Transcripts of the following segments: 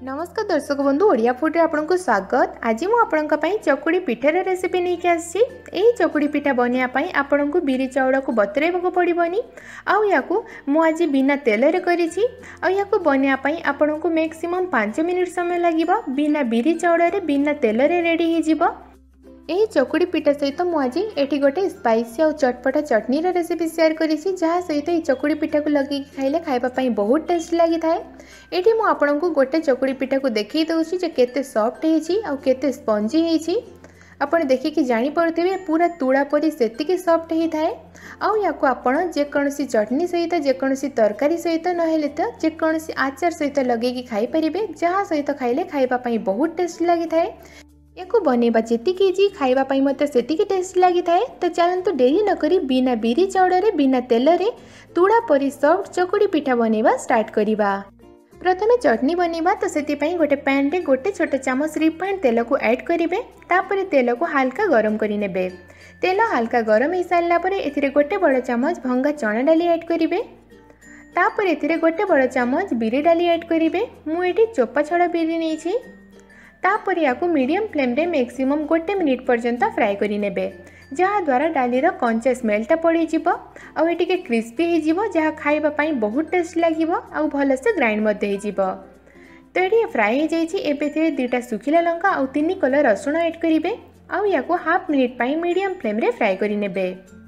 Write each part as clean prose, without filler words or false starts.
नमस्कार दर्शक बंधु ओडिया फूड रे आपनको स्वागत। आज मु आपनका पई चकुड़ी पिठार रेसिपी नहीं के आसी। एही चकुड़ी पिठा बनिया पई आपनकु बिरी चाउळ को बतरेबको पड़िबनी। आउ याकू मु आज बिना तेल रे करिछि। आउ याकू बनिया पई आपनकु मैक्सिमम 5 मिनिट समय लागिबो। बिना बिरी चाउळ रे बिना तेल रे रेडी हे जिवो। यही चकुड़ी पिठा सहित मुझे ये गोटे स्पाइसी और चटपटा चटनी रेसिपी शेयर करी जहाँ सहित ये चकुड़ी पिठा को लगे खाइले खाइबापी बहुत टेस्ट लगी था। ये मुझे गोटे चकुड़ी पिठा को देखी दूसरी केते सॉफ्ट होते स्पंजी होती आपड़ देखिकी जापे पूरा तुड़ा परी से सॉफ्ट होता है। आउ या जेकोसी चटनी सहित जेकोसी तरकारी सहित नहेले तो जेकोसी आचार सहित लगे खाईपारे जहाँ सहित खाइले खाइबापी बहुत टेस्ट लगी था। या बनइबा जीति इजी खाइबापी मत से टेस्ट लगी था। तो चलतु डेरी नक बिना बिरी चाउल बिना तेल रे तुड़ा परी सॉफ्ट चकुड़ी पिठा बनइबा स्टार्ट करिबा। प्रथमे चटनी बनइबा तो से गोटे पैन रे गोटे छोट चामच रिफाइंड तेल को ऐड करेंगे। तापर तेल को हल्का गरम करेंगे। तेल हल्का गरम हो सारा पर ए गोटे बड़ चामच भंगा चना डाली ऐड करेंगे। तापर ए गोटे बड़ चामच बिरी डाली ऐड करेंगे। मुझे चोपा छड़ा बिरी नहीं तापर या मीडियम फ्लेम रे मैक्सिमम गोटे मिनिट पर्यंत फ्राए करि नेबे जहाँ द्वारा डालीर कंचा स्मेलटा पड़ी आउ ये क्रिस्पी हो जहाँ खाइबापी बहुत टेस्ट लगे आउ भल से ग्राइंड हो। तो ये फ्राए हो जाइए। दुटा सुखिला लंका आउ 3 कलर रसुण ऐड करेंगे। आउ या हाफ मिनिट मीडियम फ्लेम रे फ्राए करि नेबे।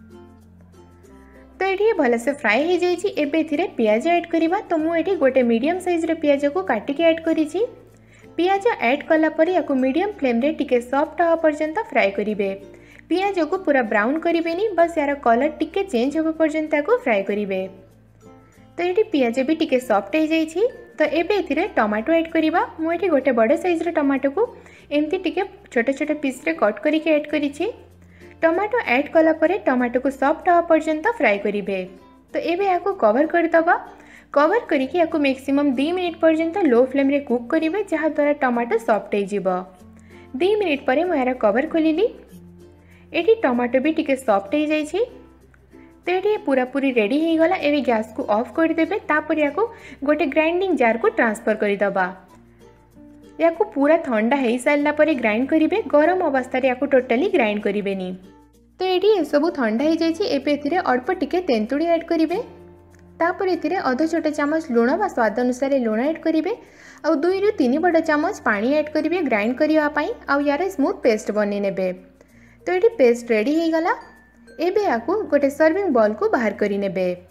तो ये भल से फ्राए हो जाइए। पियाज ऐड करवा। तो मुझे गोटे मीडियम साइज पियाज को काटिक ऐड करी। पियाज ऐड कला पर या मीडियम फ्लेम रे टिके सॉफ्ट हवा पर्यंत फ्राए करेंगे। पियाज को पूरा ब्राउन करेंगे बस यार कलर टिके चेंज होगा पर्यंत या फ्राए करेंगे। तो ये पियाज भी टिके सॉफ्ट हो जाइए। तो ये टमाटो ऐड करवा। मुझे गोटे बड़ साइज टमाटो को एमती टिके छोट छोट पीस रे कट करके ऐड करी। टमाटो ऐड कला पर टमाटो को सॉफ्ट हवा पर्यंत फ्राए करेंगे। तो ये या कवर करदबा। कवर करके या मैक्सिमम 2 मिनिट पर्यंत लो फ्लेम रे कुक करेंगे जहाँ द्वारा टमाटो सॉफ्ट हो 2 मिनिट पर मुझे कवर खोलिली। ये टमाटो भी टिके सॉफ्ट हो जाइए। तो ये पूरा पूरी रेडी हो गला। एवं गैस को ऑफ करदेवे। तापर या गोटे ग्राइंडिंग जार को ट्रांसफर करदबा। या पूरा ठंडा हो सारा पर ग्राइंड करेंगे। गरम अवस्था या टोटाली ग्राइंड करेंगे। तो ये सब ठंडा हो जाइए। अल्प टिके तेंतुड़ी ऐड करेंगे। तापर ये अध छोट चामच लुण बा स्वाद अनुसार लुण ऐड करेंगे। आ 2 ରୁ 3 बड़ चामच पानी ऐड करेंगे ग्राइंड करने आउ यार स्मूथ पेस्ट बन ने। तो ये पेस्ट रेडी हो गला। एबे या गोटे सर्विंग बॉल को बाहर करने।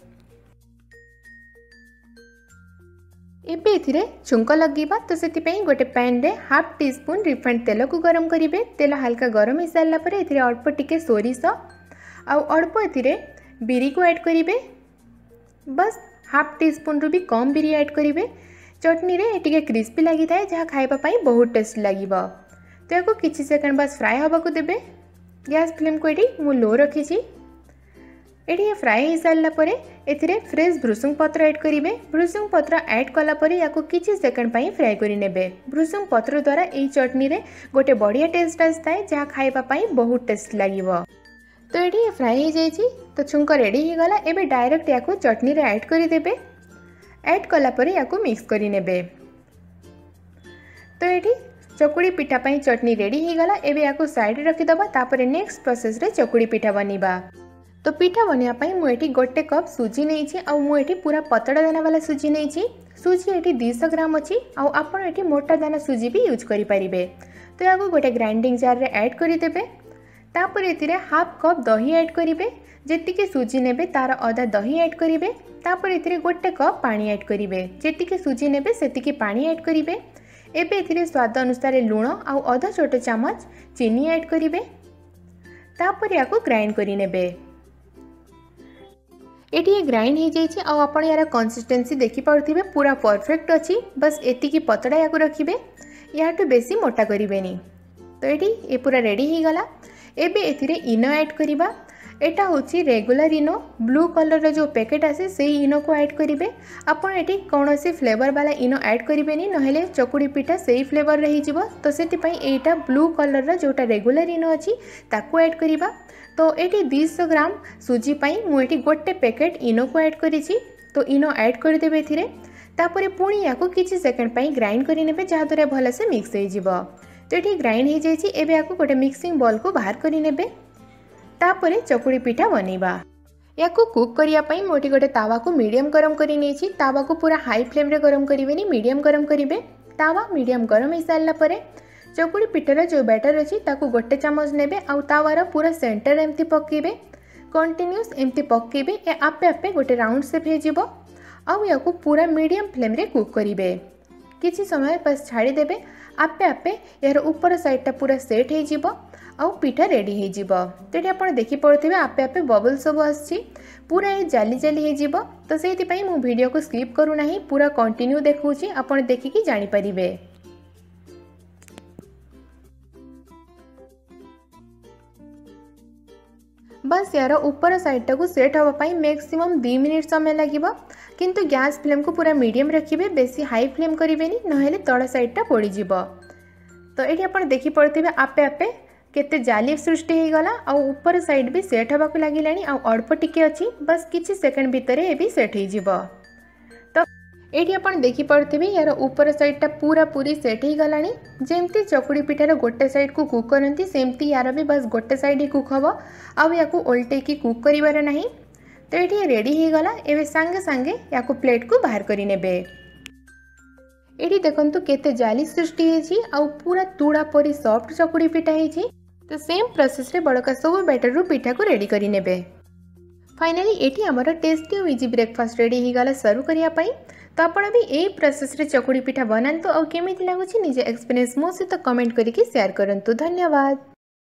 एबे छुंक लगेगा। तो से गोटे पैन रे हाफ टी स्पून रिफाइंड तेल को गरम करेंगे। तेल हल्का गरम हो सारा पर अल्प टिके सोरिष आउ अल्प बिरी को ऐड करेंगे। बस हाफ टी स्पून रू भी कम बिरी ऐड करेंगे। चटनी रे टिके क्रिस्पी लगी था जहाँ खाइबापी बहुत टेस्ट लगे। तो या किसी सेकंड बस फ्राए हवा को देबे। गैस फ्लेम को ये मु लो रखी। ये फ्राए हो सारा पर ए फ्रेश भृसुंग पत्र ऐड करेंगे। भृसुंग पत्र ऐड कला पर या किसी सेकंड फ्राए करने। भृसुंग पत्र द्वारा ये चटनी रे गोटे बढ़िया टेस्ट आसता है जहाँ खाइबापी बहुत टेस्ट लगे। तो ये फ्राए हो जाइए। तो छुंक रेडी हो गला। एबे डायरेक्ट या चटनी रे ऐड करदेवे। ऐड कला पर या मिक्स करने। तो ये चकुड़ी पिठा पई चटनी रेडी हो गला। एबे या साइड रखीदबा। तापर नेक्स्ट प्रोसेस रे चकुड़ी पिठा बनिबा। तो पिठा बनवाई मुझे गोटे कप सुजी नहीं आउ मुझे पूरा पतड़ा दाना वाला सुजी नहीं। सुजी ये 200 ग्राम अच्छी आउ आपड़ ये मोटा दाना सुजी भी यूज करेंगे। तो या गोटे ग्राइंडिंग जार रे ऐड करदेवे। तापर ये हाफ कप दही ऐड करेंगे। जी सुजी ने तार अधा दही ऐड करेंगे। तापर ये गोटे कप पानी ऐड करेंगे। जी सुजी ने से पानी ऐड करेंगे। एबे ये स्वाद अनुसार लुण आउ अधा छोट चामच चीनी ऐड करेंगे। तापर या ग्राइंड करने। ये ग्राइंड हो जाइए। आप यार कंसिस्टेंसी देखिपे पूरा परफेक्ट अच्छी। बस एतिकी पतड़ा या रखिए या बेसी मोटा करें। तो ये पूरा रेडी हो गला। एबे एथिरे इनो ऐड करिबा। एटा होची रेगुलर इनो ब्लू कलर जो पैकेट आसे से इनो को ऐड करेंगे। आपड़ ये कौन सी फ्लेवर वाला इनो ऐड करेंगे नहेले चकुड़ी पिठा से ही फ्लेवर रही। तो से यहाँ ब्लू कलर जोटा रेगुलर इनो अच्छी ताकू ऐड करिबा। तो ये 200 ग्राम सुजी मुझे गोटे पैकेट इनो को ऐड करी। तो इनो ऐड करदेवे। तापर पुणी या किसी सेकेंड पर ग्राइंड करेंगे जहाँद्वारा भलसे मिक्स हो। तो ये ग्राइंड हो जाए एवं आपको गोटे मिक्सिंग बॉल को बाहर करेंगे। तापर चकुड़ी पिठा बनइबा या कुक करने मोटी गोटे तावा को मीडियम गरम कर तावा को पूरा हाई फ्लेम रे गरम करेंगे, मीडियम गरम करेंगे। तावा मीडियम गरम हो सारा पर चकुड़ी पिठार जो बैटर अच्छी ताकू गोटे चामच नेबे आउ तावार पूरा सेंटर एमती पकेबे, कंटिन्यूस एमती पकेबे। ए आपे आपे गोटे राउंड शेप हो आउ या पूरा मीडियम फ्लेम रे कुक करेंगे। किसी समय बस छाड़ीदेवे, आपे आपे यार ऊपर साइडटा पूरा सेट हो आउ पिठा रेडी हो। तो ये आप देखिपे आपे आपे बबल सब आसी पूरा ये जाली जाली हो। तो से मु वीडियो को स्किप करूना, पूरा कंटिन्यू देखुची, आपड़ देखिकी जानीपारे। बस यार ऊपर साइडटा को सेट हाँपाई मैक्सिमम 2 मिनिट समय लगे, किंतु गैस फ्लेम को पूरा मीडियम रखिए, बेसी हाई फ्लेम करेंगे ना तल साइडटा पोड़ीज। तो ये आप देखिपे आपे आपे केते जाली सृष्टि हो गला आ ऊपर साइड भी सेट होगा लगे अल्प टिके अच्छी, बस किसी सेकेंड भितर ये भी सेट हो। तो ये आप देखिपे यार ऊपर साइडटा पूरा पूरी सेट हो गला। जमती चकुड़ी पिठार गोटे साइड को कुक करती सेमती यार भी बस गोटे साइड ही कुक हम आउ या उल्टेकी कुक करार ना। तो ये रेडी हो गला। एवं सांगे सांगे या प्लेट को बाहर कर नेबे। ये देखंतु केते जाली सृष्टि होती आउ पूरा तुड़ा परी सॉफ्ट चकुड़ी पिठा होती। तो सेम प्रोसेस रे बड़का सब बैटर रू पिठा को रेडी करी नेबे। फाइनली एटी हमर टेस्टी और इजी ब्रेकफास्ट रेडी हो गला सर्व करिया पई। तो आपण भी ए प्रोसेस रे चकुड़ी पिठा बनांतु और केमिति लागुछि निजे एक्सपीरियंस मो सहित कमेंट करिके शेयर करंतु। धन्यवाद।